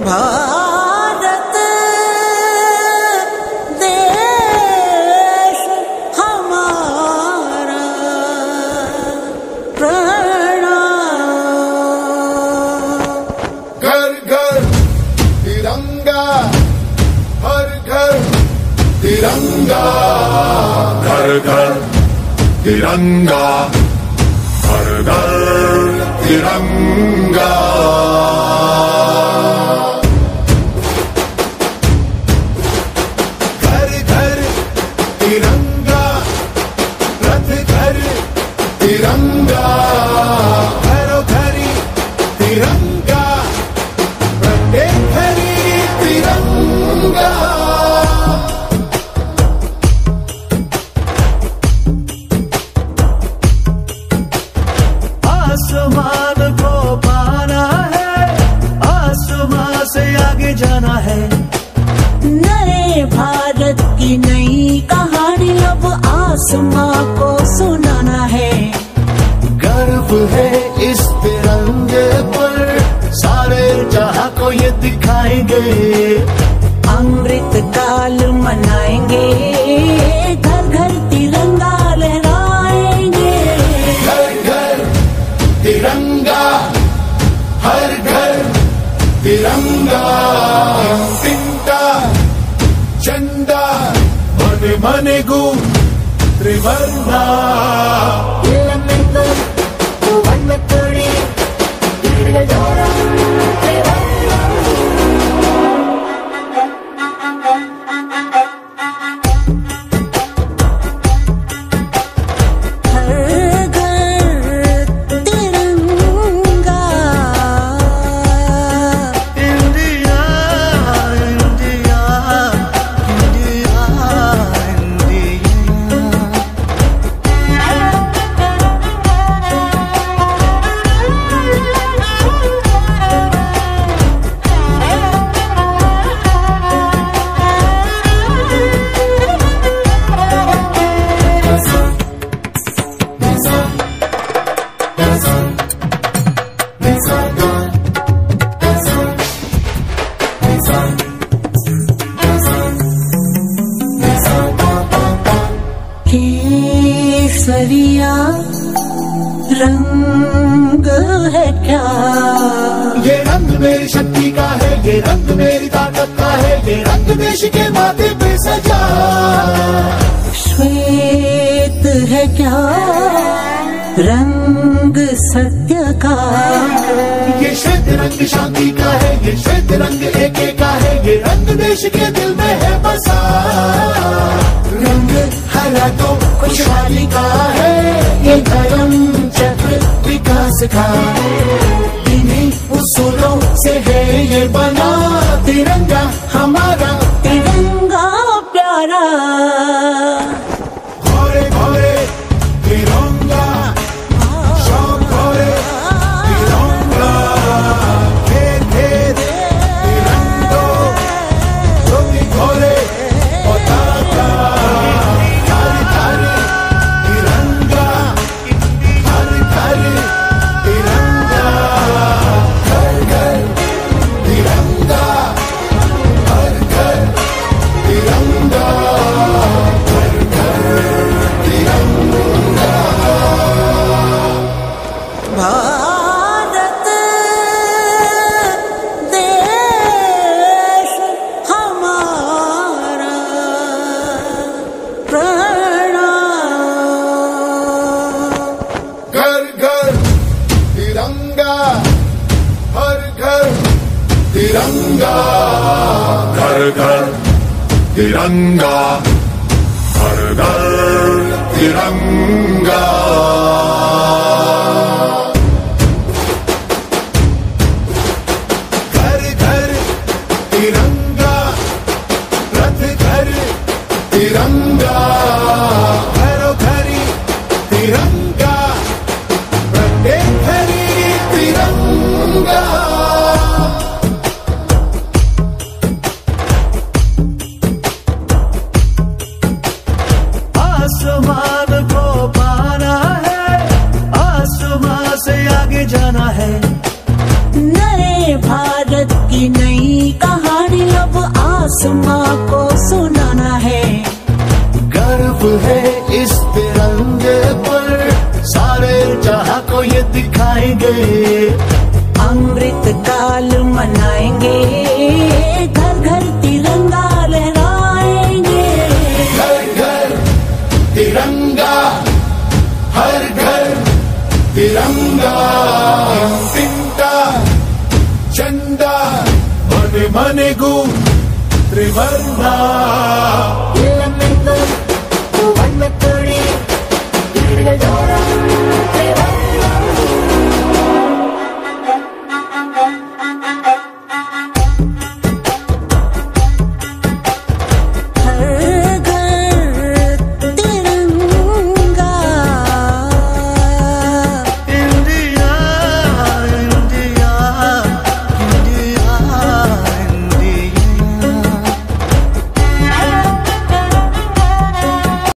भारत देश हमारा प्रणाम। घर घर तिरंगा, हर घर तिरंगा, घर घर तिरंगा, हर घर तिरंगा। घर घर तिरंगा, रथ घर तिरंगा, घरों घरी तिरंगा, प्रत्येक घरी तिरंगा। आसमान को पाना है, आसमान से आगे जाना है। नए भारत की नई कहानी अब आसमां को सुनाना है। गर्व है इस तिरंगे पर, सारे जहां को ये दिखाएंगे। अमृत काल मनाएंगे, घर घर तिरंगा लहराएंगे। घर घर तिरंगा, हर घर तिरंगा, तिंटा झंडा मने मनेगू त्रिवर्णा। केसरिया रंग है क्या? ये रंग मेरी शक्ति का है, ये रंग मेरी ताकत का है, ये रंग देश के माथे पे सजा। श्वेत है क्या रंग सत्य का? ये श्वेत रंग शांति का है, ये श्वेत रंग एके का है, ये रंग देश के दिल में है बसा। रंग हरा तो खुशहाली का है, ये धर्म चक्र विकास का। इन्हीं उसूलों से है ये बना तिरंगा हमारा, तिरंगा प्यारा। घोरे घोरे तिरंगा, शौक घोरे तिरंगा, घेर घेर तिरंगो, ज्योति घोरे पताका। घर घर तिरंगा, हर घर तिरंगा, घर घर तिरंगा, हर घर तिरंगा, घर घर तिरंगा। भारत देश हमारा प्रणाम। घर घर तिरंगा, हर घर तिरंगा, घर घर तिरंगा, हर घर तिरंगा। घर घर तिरंगा, रथ घर तिरंगा, घरों घरी तिरंगा, प्रत्येक घरी तिरंगा। आसमान को पाना है, आसमान से आगे जाना है। नए भारत की नई आसमां को सुनाना है। गर्व है इस तिरंगे पर, सारे जहां को ये दिखाएंगे। अमृत काल मनाएंगे, घर घर तिरंगा लहराएंगे। घर घर तिरंगा, हर घर तिरंगा। तिंटा झंडा मने मनेगू त्रिवर्णा। One, two, three,